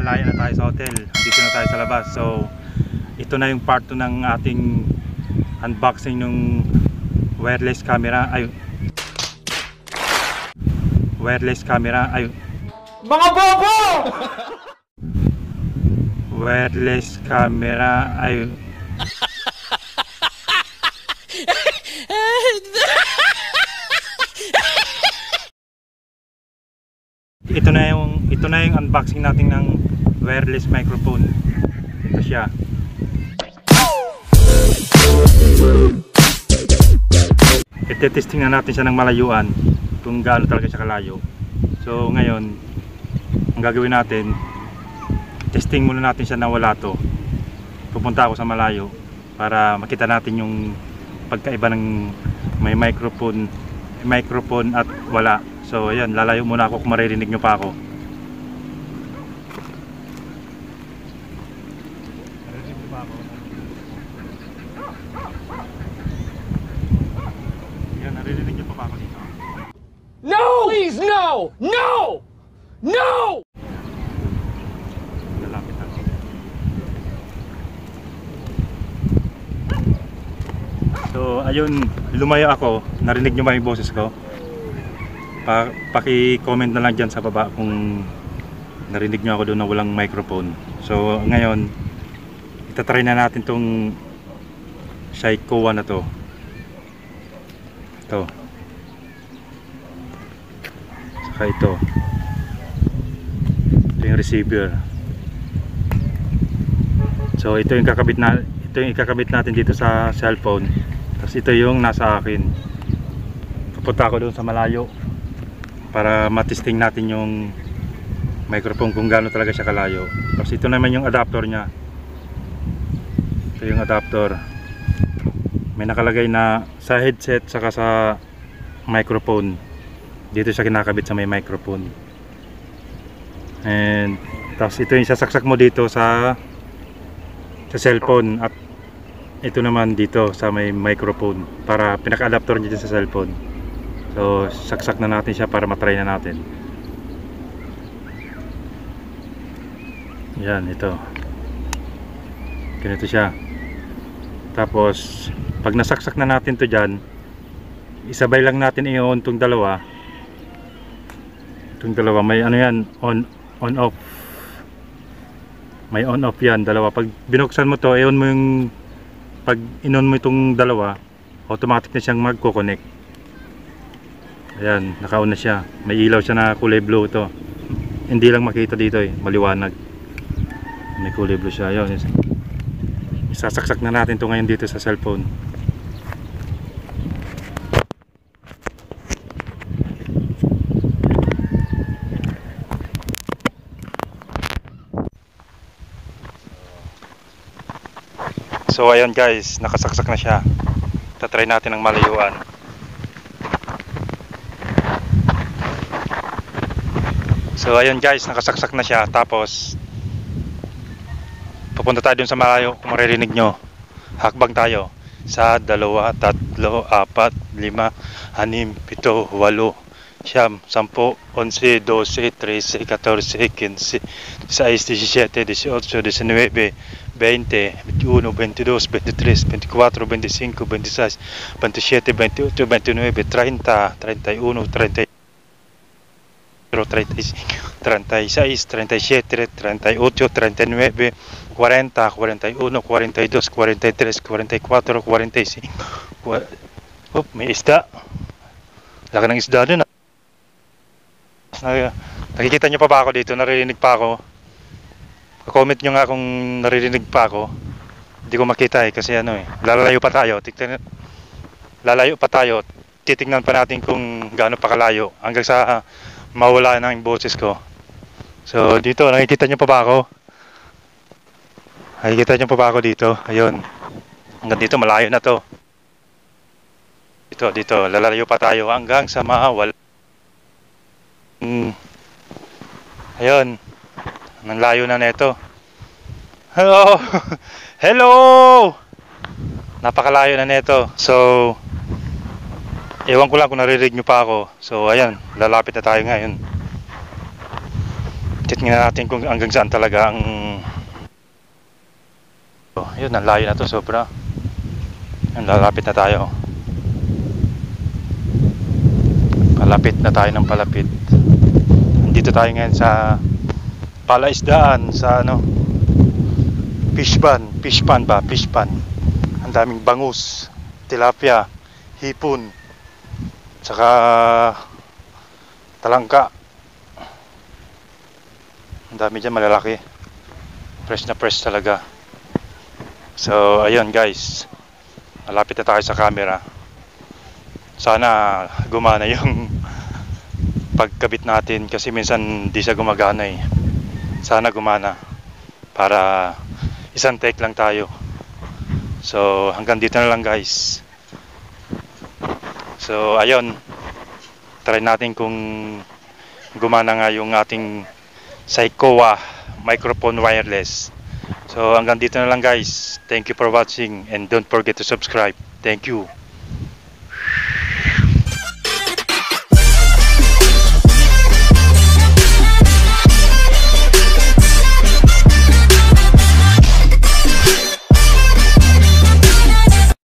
malaya na tayo sa hotel. Dito na tayo sa labas. So ito na yung part 2 ng ating unboxing ng wireless camera. Ay, wireless camera. Ay, mga bobo! Wireless camera. Ay, ito na yung unboxing natin ng wireless microphone. Ito siya. Ite-testing na natin siya ng malayuan kung gaano talaga siya kalayo. So ngayon, ang gagawin natin, testing muna natin siya na wala to. Pupunta ako sa malayo para makita natin yung pagkaiba ng may microphone at wala. So ayan, lalayo muna ako kung maririnig nyo pa ako. Maririnig nyo pa ako? Ayan, naririnig nyo pa ako dito? No! Please, no! No! No! Lalapit ako. So ayun, lumayo ako. Narinig nyo ba yung boses ko? Paki-comment na lang dyan sa baba kung narinig nyo ako doon na walang microphone. So ngayon, itatry na natin tong Shaikowa na to. Ito. Saka ito. Ito yung receiver. So ito yung ikakabit natin dito sa cellphone. Tapos ito yung nasa akin. Pupunta ako doon sa malayo para matesting natin yung microphone kung gaano talaga siya kalayo. Tapos ito naman yung adapter nya. Ito yung adapter. May nakalagay na sa headset saka sa microphone. Dito siya kinakabit sa may microphone. And tapos ito yung sasaksak mo dito sa cellphone, at ito naman dito sa may microphone para pinaka-adapter niya sa cellphone. So saksak na natin siya para matry na natin. Yan, ito. Ganito siya. Tapos pag nasaksak na natin to dyan, isabay lang natin i-on tong dalawa. Itong dalawa may ano yan, on off. May on off yan, dalawa. Pag binuksan mo to, i-on mo yung, pag in-on mo itong dalawa, automatic na siyang magko-connect. Ayan, naka-on na siya. May ilaw siya na kulay blue to. Hindi lang makita dito maliwanag. May kulay blue siya. Ayun, isasaksak na natin to ngayon dito sa cellphone. So ayun guys, nakasaksak na siya. Tatry natin ng malayuan. So ayun guys, nakasaksak na siya. Tapos pupunta tayo dun sa malayo. Kung maririnig nyo, hakbang tayo sa 2, 3, 4, 5, 6, 7, 8, 9, 10, 11, 12, 13, 14, 15, 16, 17, 18, 19, 20, 21, 22, 23, 24, 25, 26, 27, 28, 29, 30, 31, 32, 35, 36, 37, 38, 39, 40, 41, 42, 43, 44, 45. May isda. Laki ng isda dun. Nakikita nyo pa ba ako dito? Naririnig pa ako? Comment nyo nga kung naririnig pa ako. Hindi ko makita kasi lalayo pa tayo. Lalayo pa tayo. Titingnan pa natin kung gaano pa kalayo hanggang sa mawala na yung boses ko. So dito, nakikita nyo pa ba ako? Nakikita nyo pa ba ako dito? Ayun. Hanggang dito, malayo na to. Dito, lalayo pa tayo hanggang sa mawala. Ayun. Ang layo na nito. Hello! Hello! Napakalayo na nito. So ewan ko lang kung naririnig nyo pa ako. So ayan, lalapit na tayo ngayon. Titingnan natin kung hanggang saan talaga ang yun, ang layo na to sobra. Lalapit na tayo. Palapit na tayo ng palapit. Dito tayo ngayon sa palaisdaan, sa fish pan. Ang daming bangus, tilapia, hipon, tsaka talangka. Ang dami dyan, malalaki. Fresh na fresh talaga. So ayun guys, malapit na tayo sa camera. Sana gumana yung pagkabit natin kasi minsan di siya gumagana eh. Sana gumana para isang take lang tayo. So hanggang dito na lang guys. So ayun, try natin kung gumana nga yung ating Saikowa microphone wireless. So hanggang dito na lang guys. Thank you for watching and don't forget to subscribe. Thank you.